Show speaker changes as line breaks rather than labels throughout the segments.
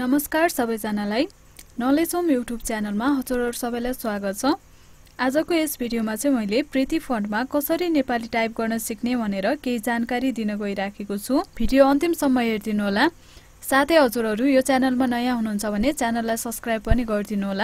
नमस्कार सबैजनालाई knowledge home YouTube च्यानलमा हजुरहरु सबैलाई स्वागत छ। आजको यस भिडियोमा चाहिँ मैले प्रिति फन्टमा कसरी नेपाली टाइप गर्न सिक्ने भनेर केही जानकारी दिन गइराखेको छु। भिडियो अन्तिमसम्म हेर्दिनु होला। साथै हजुरहरु यो च्यानलमा नयाँ हुनुहुन्छ भने च्यानललाई सब्स्क्राइब पनि गरिदिनु होला।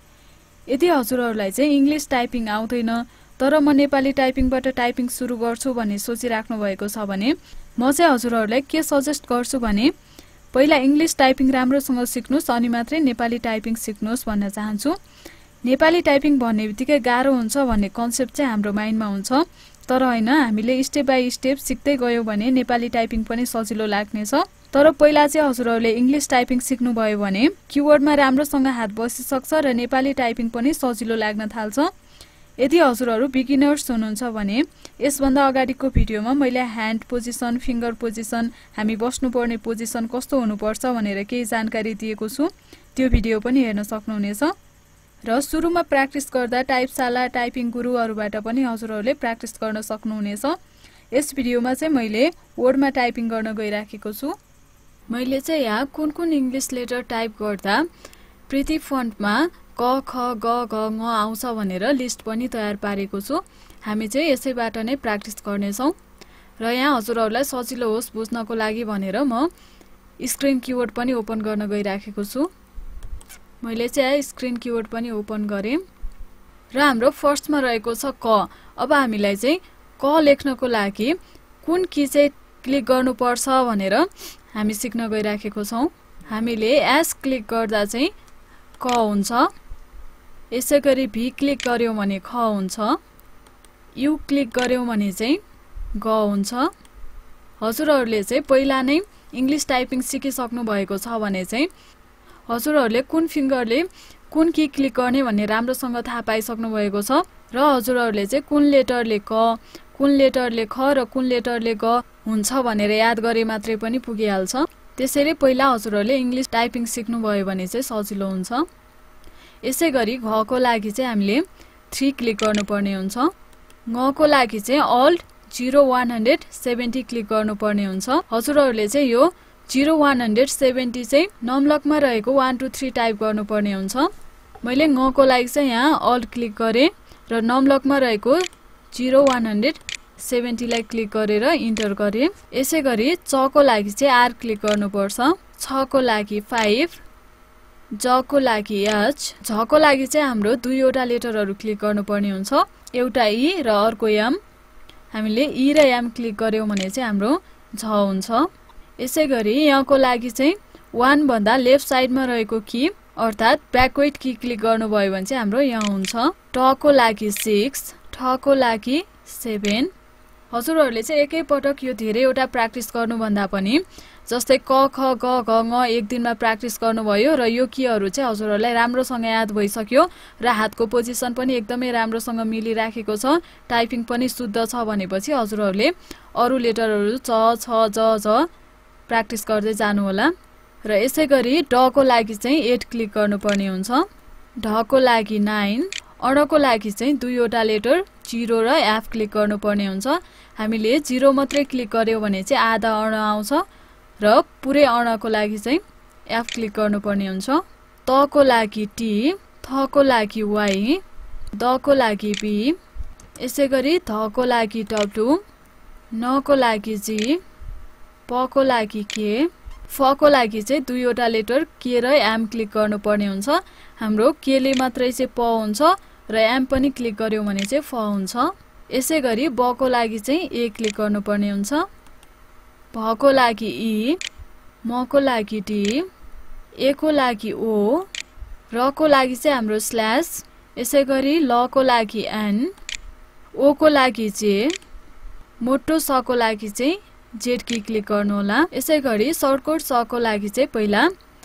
यदि हजुरहरुलाई चाहिँ इंग्लिश टाइपिङ आउँदैन तर म नेपाली टाइपिङबाट टाइपिङ सुरु गर्छु भन्ने सोचिराख्नु भएको छ भने म चाहिँ हजुरहरुलाई के सजेस्ट गर्छु भने पहिला इंग्लिश टाइपिङ राम्रोसँग सिक्नुस् अनि मात्रै नेपाली टाइपिङ सिक्नुस् भन्न चाहन्छु। नेपाली टाइपिङ भन्नेबित्तिकै गाह्रो हुन्छ भन्ने कन्सेप्ट चाहिँ हाम्रो माइन्डमा हुन्छ, तर हैन, हामीले स्टेप बाइ स्टेप सिक्दै गयौं भने नेपाली टाइपिङ पनि सजिलो लाग्नेछ। तर पहिला चाहिँ हजुरहरुले इंग्लिश टाइपिङ सिक्नु भयो भने कीवर्डमा राम्रोसँग हात बसिसक्छ र नेपाली टाइपिङ पनि सजिलो लाग्न थाल्छ। यदि हजुरहरु बिगिनर्स हुनुहुन्छ भने यसभन्दा अगाडिको भिडियोमा मैले ह्यान्ड पोजिसन, फिंगर पोजिसन, हामी बस्नुपर्ने पोजिसन कस्तो हुनुपर्छ भनेर केही जानकारी दिएको छु। त्यो भिडियो पनि हेर्न सक्नुहुनेछ। र सुरुमा प्र्याक्टिस गर्दा टाइपशाला, टाइपिङ गुरुहरुबाट पनि हजुरहरुले प्र्याक्टिस गर्न सक्नुहुनेछ। यस भिडियोमा चाहिँ मैले वर्डमा टाइपिङ गर्न गइराखेको छु। मैले चाहिँ यहाँ कुन इंग्लिश लेटर टाइप गर्दा प्रिति फन्टमा क, ख, ग, घ, ङ आउँछ भनेर लिस्ट पनि तयार पारेको छु। हामी चाहिँ यसैबाट नै प्र्याक्टिस गर्नेछौं। र यहाँ हजुरहरुलाई सजिलो होस् बुझ्नको लागि भनेर म स्क्रिन कीवर्ड पनि ओपन गर्न गइराखेको छु। मैले चाहिँ स्क्रिन कीवर्ड पनि ओपन गरे र हाम्रो फर्स्टमा रहेको छ क। अब हामीलाई चाहिँ क लेख्नको लागि कुन की चाहिँ क्लिक गर्नुपर्छ भनेर हामी सिक्न गइराखेको छौं। हामीले एस क्लिक गर्दा चाहिँ क हुन्छ, यसैगरी भी क्लिक गर्यौं भने ख हुन्छ, यु क्लिक गर्यौं भने चाहिँ ग हुन्छ। हजुरहरुले चाहिँ पहिला नै इंग्लिश टाइपिङ सिकिसक्नु भएको छ भने चाहिँ हजुरहरुले कुन फिंगरले कुन की क्लिक गर्ने भन्ने राम्रोसँग थाहा पाइसक्नु भएको छ र हजुरहरुले चाहिँ कुन लेटरले क, कुन लेटरले ख र कुन लेटरले ग हुन्छ भनेर याद गरे मात्रै पनि पुगिहाल्छ। त्यसैले पहिला हजुरहरुले इंग्लिश टाइपिङ सिक्नु भयो भने चाहिँ सजिलो हुन्छ। यसैगरी घ को लागि चाहिँ हामीले 3 क्लिक गर्नुपर्ने हुन्छ। ङ को लागि चाहिँ अल्ट 0170 क्लिक गर्नुपर्ने हुन्छ। हजुरहरुले चाहिँ यो 0170 चाहिँ नम्लकमा रहेको 1 2 3 टाइप गर्नुपर्ने हुन्छ। मैले ङ को लागि चाहिँ यहाँ अल्ट क्लिक गरे र नम्लकमा रहेको 0170 लाई क्लिक गरेर इन्टर गरे। यसैगरी च को लागि चाहिँ आर क्लिक गर्नुपर्छ। छ को लागि 5, ज को लागि एच, झ को लागि चाहिँ हाम्रो दुईवटा लेटरहरु क्लिक गर्नुपर्ने हुन्छ, एउटा ई र अर्को एम। हामीले ई र एम क्लिक गर्यौं भने चाहिँ हाम्रो झ हुन्छ। यसैगरी यहाँ को लागि चाहिँ 1 भन्दा लेफ्ट साइडमा रहेको की अर्थात ब्याकवर्ड की क्लिक गर्नुभयो भने चाहिँ हाम्रो यहाँ हुन्छ। ट को लागि 6, ठ को लागि 7। हजुरहरुले चाहिँ एकै पटक यो धेरैवटा प्र्याक्टिस गर्नु भन्दा पनि जस्तै क, ख, ग, घ, ङ एक दिनमा प्र्याक्टिस गर्नुभयो र यो कीहरु चाहिँ हजुरहरुलाई राम्रोसँग याद भइसक्यो र हातको पोजिसन पनि एकदमै राम्रोसँग मिलिराखेको छ, टाइपिङ पनि शुद्ध छ भनेपछि हजुरहरुले अरु लेटरहरु च, छ, ज, ज प्र्याक्टिस गर्दै जानु होला। र यसैगरी ड को लागि चाहिँ 8 क्लिक गर्नुपर्ने हुन्छ। ढ को लागि 9, अण को लागि चाहिँ दुईवटा लेटर 0 र एफ क्लिक गर्नुपर्ने हुन्छ। हामीले 0 मात्रै क्लिक गर्यौं भने चाहिँ आधा अण आउँछ र पुरै अण को लागि चाहिँ एफ क्लिक गर्नुपर्ने हुन्छ। त को लागि टी, थ को लागि वाई, द को लागि बी, यसैगरी ध को लागि डब्लु, न को लागि जी, प को लागि के, फ को लागि चाहिँ दुईवटा लेटर के र एम क्लिक गर्नुपर्ने हुन्छ। हाम्रो के ले मात्रै चाहिँ प हुन्छ र एम पनि क्लिक गर्यौं भने चाहिँ फ हुन्छ। यसैगरी ब को लागि चाहिँ ए क्लिक गर्नुपर्ने हुन्छ। भ को लागि ई, म को लागि डी, ए को लागि ओ, र को लागि चाहिँ हाम्रो स्ल्याश, यसैगरी ल को लागि एन, ओ को लागि जे, मोटो स को लागि चाहिँ जेड की क्लिक गर्नु होला। यसैगरी सर्टकट स को लागि चाहिँ पहिला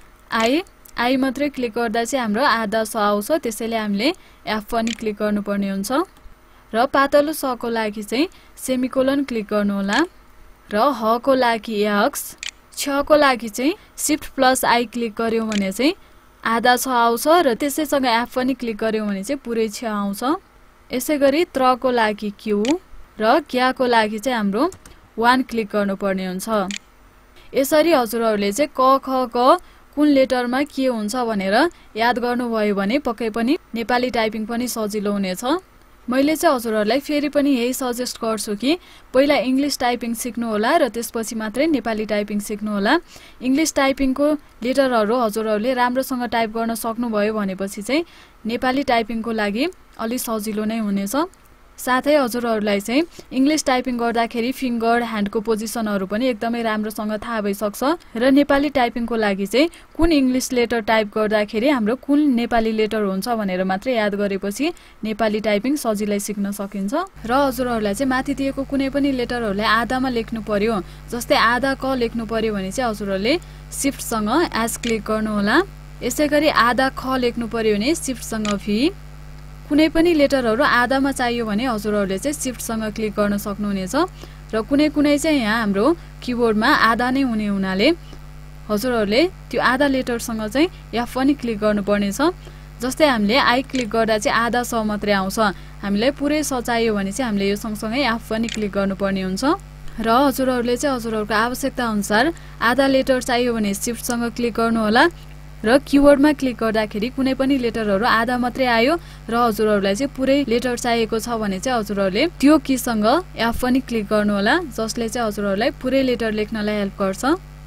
आई मात्रै क्लिक गर्दा चाहिँ हाम्रो आधा स आउँछ, त्यसैले हामीले एफ पनि क्लिक गर्नुपर्ने हुन्छ। र पातलो स को लागि चाहिँ सेमिकोलन क्लिक गर्नु होला। र ह को लागि एक्स, छ को लागि चाहिँ शिफ्ट प्लस आई क्लिक गर्यौं भने चाहिँ आधा छ आउँछ र त्यसैसँग एफ पनि क्लिक गर्यौं भने चाहिँ पुरै छ आउँछ। यसैगरी त्र को लागि क्यू र ज्ञा को लागि चाहिँ हाम्रो 1 क्लिक गर्नुपर्ने हुन्छ। यसरी हजुरहरुले चाहिँ क, ख, ग कुन लेटरमा के हुन्छ भनेर याद गर्नुभयो भने पक्कै पनि नेपाली टाइपिङ पनि सजिलो हुनेछ। मैले चाहिँ हजुरहरूलाई फेरि पनि यही सजेस्ट गर्छु कि पहिला इङ्ग्लिस टाइपिङ सिक्नु होला र त्यसपछि मात्रै नेपाली टाइपिङ सिक्नु होला। इङ्ग्लिस टाइपिङको लेटरहरू हजुरहरूले राम्रोसँग टाइप गर्न सक्नुभयो भनेपछि चाहिँ नेपाली टाइपिङको लागि अलि सजिलो नै हुनेछ। साथै हजुरहरूलाई चाहिँ इङ्ग्लिस टाइपिङ गर्दाखेरि फिङ्गर ह्यान्डको पोजिसनहरू पनि एकदमै राम्रोसँग थाहा भइसक्छ र नेपाली टाइपिङको लागि चाहिँ कुन इङ्ग्लिस लेटर टाइप गर्दाखेरि हाम्रो कुन नेपाली लेटर हुन्छ भनेर मात्रै याद गरेपछि नेपाली टाइपिङ सजिलै सिक्न सकिन्छ। र हजुरहरूलाई चाहिँ माथि दिएको कुनै पनि लेटरहरूलाई आधामा लेख्नु पर्यो, जस्तै आधा क लेख्नु पर्यो भने चाहिँ हजुरहरूले सिफ्टसँग एस क्लिक गर्नुहोला। यसै गरी आधा ख लेख्नु पर्यो भने सिफ्टसँग भी। कुनै पनि लेटरहरू आधामा चाहियो भने हजुरहरूले चाहिँ सिफ्टसँग क्लिक गर्न सक्नुहुनेछ र कुनै चाहिँ यहाँ हाम्रो किबोर्डमा आधा नै हुने हुनाले हजुरहरूले त्यो आधा लेटरसँग चाहिँ एफ पनि क्लिक गर्नुपर्नेछ। जस्तै हामीले आई क्लिक गर्दा चाहिँ आधा स मात्रै आउँछ, हामीलाई पुरै स चाहियो भने चाहिँ हामीले यो सँगसँगै एफ पनि क्लिक गर्नुपर्ने हुन्छ। र हजुरहरूले चाहिँ हजुरहरूको आवश्यकता अनुसार आधा लेटर चाहियो भने सिफ्टसँग क्लिक गर्नुहोला र किबोर्डमा क्लिक गर्दाखेरि कुनै पनि लेटरहरू आधा मात्रै आयो र हजुरहरूलाई चाहिँ पुरै लेटर चाहिएको छ भने चाहिँ हजुरहरूले त्यो कीसँग एफ पनि क्लिक गर्नुहोला, जसले चाहिँ हजुरहरूलाई पुरै लेटर लेख्नलाई हेल्प गर्छ।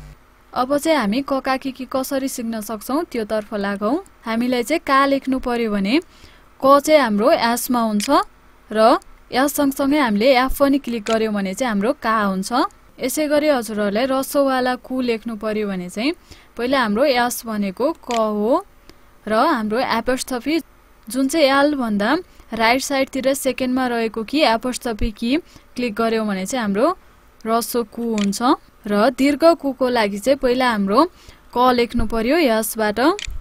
अब चाहिँ हामी ककाकी कसरी सिक्न सक्छौँ त्योतर्फ लागौँ। हामीलाई चाहिँ का लेख्नु पर्यो भने क चाहिँ हाम्रो एसमा हुन्छ र एस सँगसँगै हामीले एफ पनि क्लिक गर्यौँ भने चाहिँ हाम्रो का हुन्छ। यसै गरी हजुरहरूलाई रसोवाला कु लेख्नु पर्यो भने चाहिँ पहिला हाम्रो एस भनेको क हो र हाम्रो एपोस्ट्रोफी जुन चाहिँ एल भन्दा राइट साइडतिर सेकेन्डमा रहेको कि एपोस्ट्रोफी कि क्लिक गर्यौँ भने चाहिँ हाम्रो रसो कु हुन्छ। र दीर्घ कुको लागि चाहिँ पहिला हाम्रो क लेख्नु पर्यो यसबाट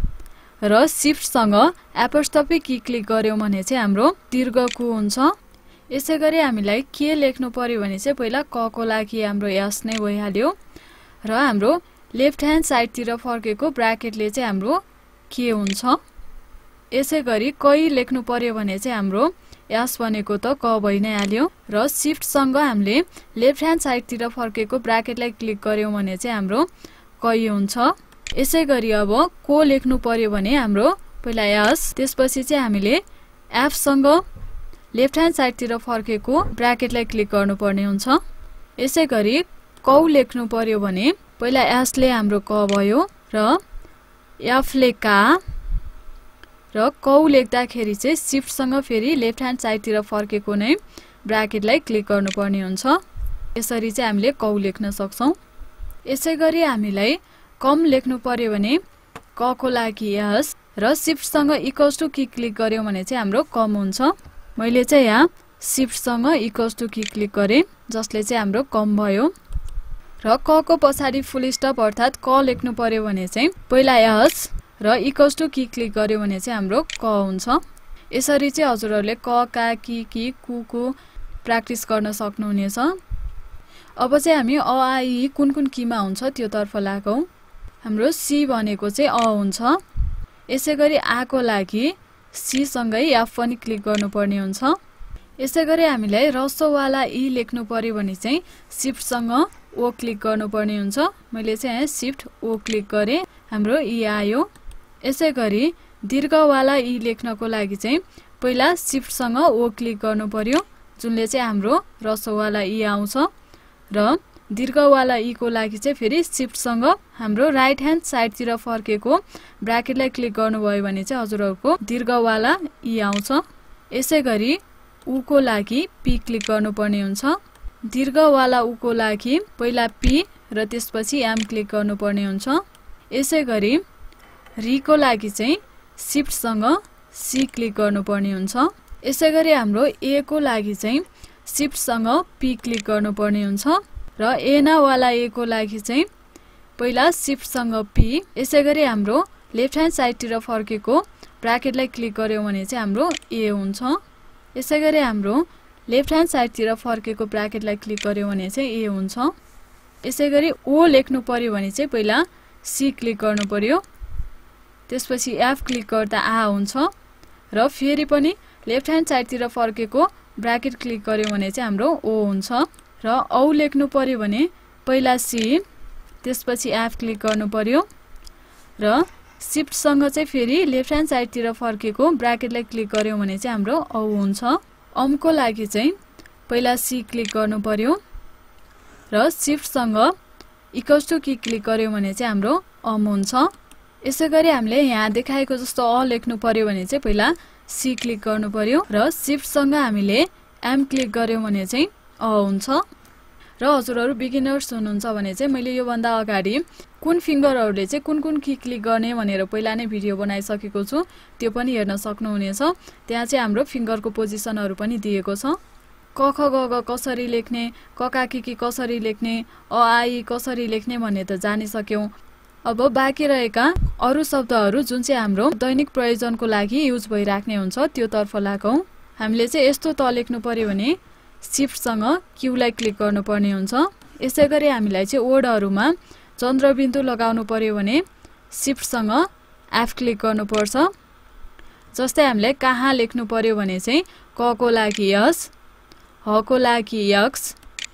र सिफ्टसँग एपोस्ट्रोफी कि क्लिक गर्यौँ भने चाहिँ हाम्रो दीर्घ कु हुन्छ। यसै गरी हामीलाई के लेख्नु पर्यो भने चाहिँ पहिला क को लागि हाम्रो एस नै भइहाल्यो र हाम्रो लेफ्ट ह्यान्ड साइडतिर फर्केको ब्राकेटले चाहिँ हाम्रो के हुन्छ। यसै गरी कै लेख्नु पर्यो भने चाहिँ हाम्रो एस भनेको त क भइ नै हाल्यो र सिफ्टसँग हामीले लेफ्ट ह्यान्ड साइडतिर फर्केको ब्राकेटलाई क्लिक गर्यौँ भने चाहिँ हाम्रो कै हुन्छ। यसै गरी अब को लेख्नु पर्यो भने हाम्रो पहिला एस, त्यसपछि चाहिँ हामीले एफसँग लेफ्ट ह्यान्ड साइडतिर फर्केको ब्राकेटलाई क्लिक गर्नुपर्ने हुन्छ। यसै गरी कौ लेख्नु पर्यो भने पहिला एसले हाम्रो क भयो र एफले का र कौ लेख्दाखेरि चाहिँ सिफ्टसँग फेरि लेफ्ट ह्यान्ड साइडतिर फर्केको नै ब्राकेटलाई क्लिक गर्नुपर्ने हुन्छ। यसरी चाहिँ हामीले कौ लेख्न सक्छौँ। यसै गरी हामीलाई कम लेख्नु पर्यो भने क को लागि एस र सिफ्टसँग इक्वल्स टु की क्लिक गर्यौँ भने चाहिँ हाम्रो कम हुन्छ। मैले चाहिँ यहाँ सिफ्टसँग इक्वल्स टु की क्लिक गरेँ, जसले चाहिँ हाम्रो कम भयो। र क को पछाडि फुल स्टप अर्थात् क लेख्नु पर्यो भने चाहिँ पहिला एस र इक्वल्स टु की क्लिक गर्यो भने चाहिँ हाम्रो क हुन्छ। यसरी चाहिँ हजुरहरूले क का की कु प्र्याक्टिस गर्न सक्नुहुनेछ। अब चाहिँ हामी अ आ इ कुन कीमा हुन्छ त्योतर्फ लागौँ। हाम्रो सी भनेको चाहिँ अ हुन्छ। यसै गरी आ को लागि सी सँगै एफ पनि क्लिक गर्नुपर्ने हुन्छ। यसै गरी हामीलाई रसोवाला इ लेख्नु पर्यो भने चाहिँ सिफ्टसँग ओ क्लिक गर्नुपर्ने हुन्छ। मैले चाहिँ यहाँ सिफ्ट ओ क्लिक गरेँ, हाम्रो इ आयो। यसै गरी दीर्घवाला इ लेख्नको लागि चाहिँ पहिला सिफ्टसँग ओ क्लिक गर्नु पर्यो, जुनले चाहिँ हाम्रो रसोवाला इ आउँछ र दीर्घवाला इ को लागि चाहिँ फेरि सिफ्टसँग हाम्रो राइट ह्यान्ड साइडतिर फर्केको ब्राकेटलाई क्लिक गर्नुभयो भने चाहिँ हजुरहरूको दीर्घवाला इ आउँछ। यसै गरी उ को लागि पी क्लिक गर्नुपर्ने हुन्छ। दीर्घवाला उ को लागि पहिला पी र त्यसपछि एम क्लिक गर्नुपर्ने हुन्छ। यसै गरी री को लागि चाहिँ सिफ्टसँग सी क्लिक गर्नुपर्ने हुन्छ। यसै गरी हाम्रो ए को लागि चाहिँ सिफ्टसँग पी क्लिक गर्नुपर्ने हुन्छ र एनावाला ए को लागि चाहिँ पहिला सिफ्टसँग पी। यसै गरी हाम्रो लेफ्ट ह्यान्ड साइडतिर फर्केको ब्राकेटलाई क्लिक गर्यौँ भने चाहिँ हाम्रो ए हुन्छ। यसै गरी हाम्रो लेफ्ट ह्यान्ड साइडतिर फर्केको ब्राकेटलाई क्लिक गर्यौँ भने चाहिँ ए हुन्छ। यसै गरी ओ लेख्नु पर्यो भने चाहिँ पहिला सी क्लिक गर्नु पर्यो, त्यसपछि एफ क्लिक गर्दा आ हुन्छ र फेरि पनि लेफ्ट ह्यान्ड साइडतिर फर्केको ब्राकेट क्लिक गर्यौँ भने चाहिँ हाम्रो ओ हुन्छ। र औ लेख्नु पर्यो भने पहिला सी त्यसपछि एफ क्लिक गर्नु पर्यो र शिफ्टसँग चाहिँ फेरि लेफ्ट ह्यान्ड साइडतिर फर्केको ब्राकेटलाई क्लिक गर्यौं भने चाहिँ हाम्रो औ हुन्छ। अमको लागि चाहिँ पहिला सी क्लिक गर्नु पर्यो र शिफ्टसँग इक्वल्स टु की क्लिक गर्यौं भने चाहिँ हाम्रो अम हुन्छ। यसैगरी हामीले यहाँ देखाएको जस्तो अ लेख्नु पर्यो भने चाहिँ पहिला सी क्लिक गर्नु पर्यो र शिफ्टसँग हामीले एम क्लिक गर्यौं भने चाहिँ अ हुन्छ। र हजुरहरु बिगिनर्स हुनुहुन्छ भने चाहिँ मैले यो भन्दा अगाडि कुन फिंगरहरुले चाहिँ कुन की क्लिक गर्ने भनेर पहिला नै भिडियो बनाइसकेको छु, त्यो पनि हेर्न सक्नुहुनेछ। त्यहाँ चाहिँ हाम्रो फिंगरको पोजिसनहरु पनि दिएको छ। क ख ग ग कसरी लेख्ने, क का की कसरी लेख्ने, अ आ इ कसरी लेख्ने भन्ने त जानिसक्यौं। अब बाँकी रहेका अरु शब्दहरु जुन चाहिँ हाम्रो दैनिक प्रयोजनको लागि युज भइराख्ने हुन्छ त्यो तर्फ लागौं। हामीले चाहिँ यस्तो त लेख्नु पर्यो भने शिफ्टसँग क्यू लाई क्लिक गर्नुपर्ने हुन्छ। यसैगरी हामीलाई चाहिँ वर्डहरुमा चन्द्रबिन्दु लगाउनु पर्यो भने शिफ्टसँग एफ क्लिक गर्नुपर्छ। जस्तै हामीले कहाँ लेख्नु पर्यो भने चाहिँ क को लागि यस, ह को लागि यक्स,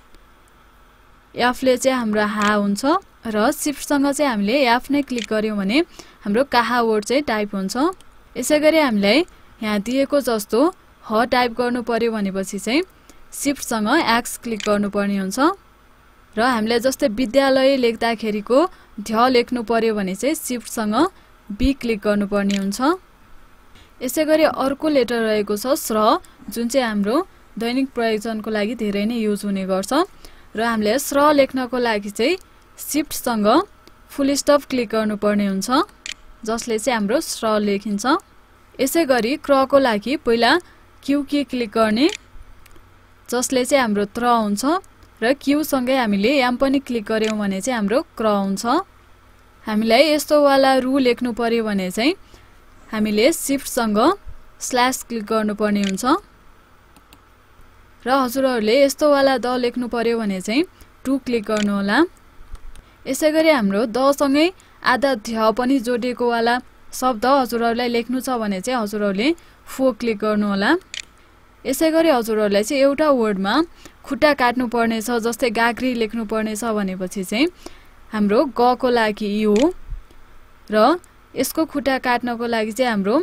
एफ ले चाहिँ हाम्रो हा हुन्छ र शिफ्टसँग चाहिँ हामीले एफ नै क्लिक गर्यौं भने हाम्रो कहाँ वर्ड चाहिँ टाइप हुन्छ। यसैगरी हामीलाई यहाँ दिएको जस्तो ह टाइप गर्नु पर्यो भनेपछि चाहिँ शिफ्टसँग एक्स क्लिक गर्नुपर्ने हुन्छ र हामीले जस्तै विद्यालय लेख्दाखेरिको ध्य लेख्नु पर्यो भने चाहिँ शिफ्टसँग बी क्लिक गर्नुपर्ने हुन्छ। यसैगरी अर्को लेटर रहेको छ स्र, जुन चाहिँ हाम्रो दैनिक प्रयोजनको लागि धेरै नै युज हुने गर्छ र हामीले स्र लेख्नको लागि चाहिँ शिफ्टसँग फुल स्टप क्लिक गर्नुपर्ने हुन्छ, जसले चाहिँ हाम्रो स्र लेखिन्छ। यसैगरी क्र को लागि पहिला क्यू की क्लिक गर्ने, जसले चाहिँ हाम्रो त्र हुन्छ र क्यू सँगै हामीले एम पनि क्लिक गर्यौं भने चाहिँ हाम्रो क्र हुन्छ। हामीलाई यस्तो वाला रु लेख्नु पर्यो भने चाहिँ हामीले शिफ्टसँग स्ल्याश क्लिक गर्नुपर्ने हुन्छ र हजुरहरुले यस्तो वाला द लेख्नु पर्यो भने चाहिँ टु क्लिक गर्नु होला। यसैगरी हाम्रो द सँगै आधा ध्य पनि जोडिएको वाला शब्द हजुरहरुलाई लेख्नु छ भने चाहिँ हजुरहरुले फो क्लिक गर्नु होला। यसैगरी हजुरहरुलाई चाहिँ एउटा वर्डमा खुट्टा काट्नु पर्ने छ, जस्तै गाग्री लेख्नु पर्ने छ भनेपछि चाहिँ हाम्रो ग को लागि यु र यसको खुट्टा काट्नको लागि चाहिँ हाम्रो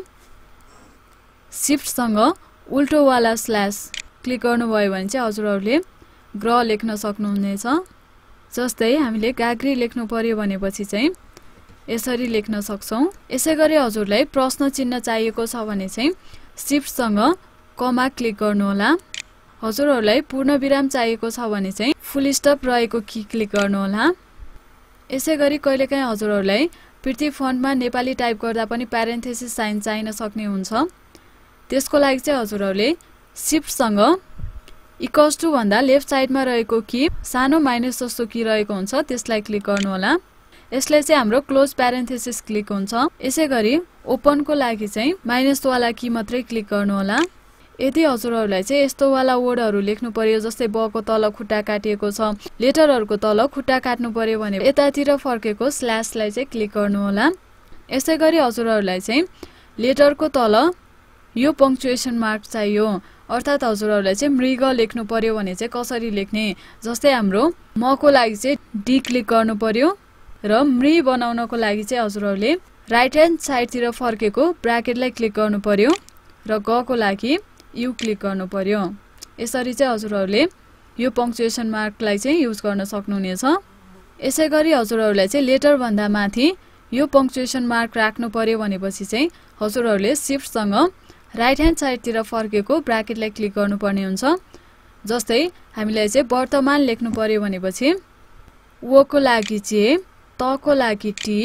शिफ्टसँग उल्टो वाला स्ल्याश क्लिक गर्नुभयो भने चाहिँ हजुरहरुले ग्र लेख्न सक्नुहुनेछ। जस्तै हामीले गाग्री लेख्नु पर्यो भनेपछि चाहिँ यसरी लेख्न सक्छौं। यसैगरी हजुरलाई प्रश्न चिन्ह चाहिएको छ भने चाहिँ शिफ्टसँग कमा क्लिक गर्नु होला। हजुरहरुलाई पूर्ण विराम चाहिएको छ भने चाहिँ फुल स्टप रहेको की क्लिक गर्नु होला। यसैगरी कहिलेकाहीँ हजुरहरुलाई पृथ्वी फन्टमा नेपाली टाइप गर्दा पनि प्यारेन्थेसिस साइन चाहिन सक्ने हुन्छ। त्यसको लागि चाहिँ हजुरहरुले शिफ्टसँग इक्वल्स टु भन्दा लेफ्ट साइडमा रहेको की सानो माइनस जस्तो की रहेको हुन्छ, त्यसलाई क्लिक गर्नु होला। यसले चाहिँ हाम्रो क्लोज प्यारेन्थेसिस क्लिक हुन्छ। यसैगरी ओपन को लागि चाहिँ माइनस वाला की मात्रै क्लिक गर्नु होला। यदि हजुरहरुलाई चाहिँ यस्तो वाला वर्डहरु लेख्नु पर्यो, जस्तै ब को तल खुट्टा काटिएको छ, लेटरहरुको तल खुट्टा काट्नु पर्यो भने यतातिर फर्केको स्ल्याशलाई चाहिँ क्लिक गर्नु होला। यसैगरी हजुरहरुलाई चाहिँ लेटरको तल यो पंक्चुएसन मार्क चाहियो, अर्थात हजुरहरुलाई चाहिँ मृग लेख्नु पर्यो भने चाहिँ कसरी लेख्ने, जस्तै हाम्रो म को लागि चाहिँ डी क्लिक गर्नु पर्यो र मृ बनाउनको लागि चाहिँ हजुरहरुले राइट ह्यान्ड साइडतिर फर्केको ब्राकेटलाई क्लिक गर्नु पर्यो र ग को लागि यु क्लिक गर्नु पर्यो। यसरी चाहिँ हजुरहरुले यो पंक्चुएसन मार्कलाई चाहिँ युज गर्न सक्नुहुनेछ। यसैगरी हजुरहरुलाई चाहिँ लेटर भन्दा माथि यो पंक्चुएसन मार्क राख्नु पर्यो भनेपछि चाहिँ हजुरहरुले शिफ्टसँग राइट ह्यान्ड साइडतिर फर्केको ब्राकेटलाई क्लिक गर्नुपर्ने हुन्छ। जस्तै हामीलाई चाहिँ वर्तमान लेख्नु पर्यो भनेपछि ओ को लागि जे, त को लागि टी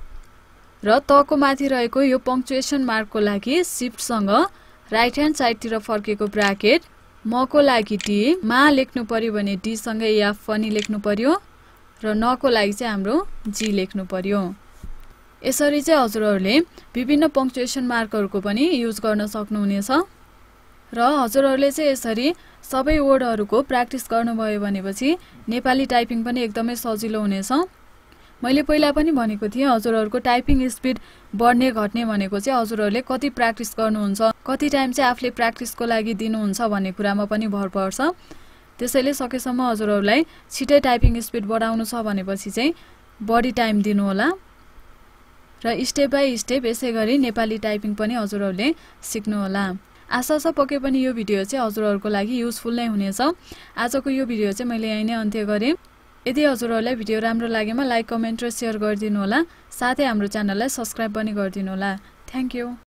र त को माथि रहेको यो पंक्चुएसन मार्कको लागि शिफ्टसँग राइट ह्यान्ड साइडतिर फर्केको ब्राकेट, म को लागि टी, मा लेख्नु पर्यो भने डी सँगै एफ पनि लेख्नु पर्यो र न को लागि चाहिँ हाम्रो जी लेख्नु पर्यो। यसरी चाहिँ हजुरहरुले विभिन्न पंक्चुएसन मार्कहरुको पनि युज गर्न सक्नुहुनेछ र हजुरहरुले चाहिँ यसरी सबै वर्डहरुको प्र्याक्टिस गर्नुभयो भनेपछि नेपाली टाइपिङ पनि एकदमै सजिलो हुनेछ। मैले पहिला पनि भनेको थिएँ हजुरहरुको टाइपिङ स्पिड बढ्ने घट्ने भनेको चाहिँ हजुरहरुले कति प्र्याक्टिस गर्नुहुन्छ, कति टाइम चाहिँ आफूले प्र्याक्टिसको लागि दिनुहुन्छ भन्ने कुरामा पनि भर पर्छ। त्यसैले सकेसम्म हजुरहरुलाई छिटै टाइपिङ स्पिड बढाउनु छ भनेपछि चाहिँ बढी टाइम दिनु होला र स्टेप बाइ स्टेप यसै गरी नेपाली टाइपिङ पनि हजुरहरूले सिक्नुहोला। आशा छ पक्कै पनि यो भिडियो चाहिँ हजुरहरूको लागि युजफुल नै हुनेछ। आजको यो भिडियो चाहिँ मैले यही नै अन्त्य गरेँ। यदि हजुरहरूलाई भिडियो राम्रो लागेमा लाइक, कमेन्ट र शेयर गरिदिनु होला। साथै हाम्रो च्यानललाई सब्स्क्राइब पनि गरिदिनु होला। Thank you.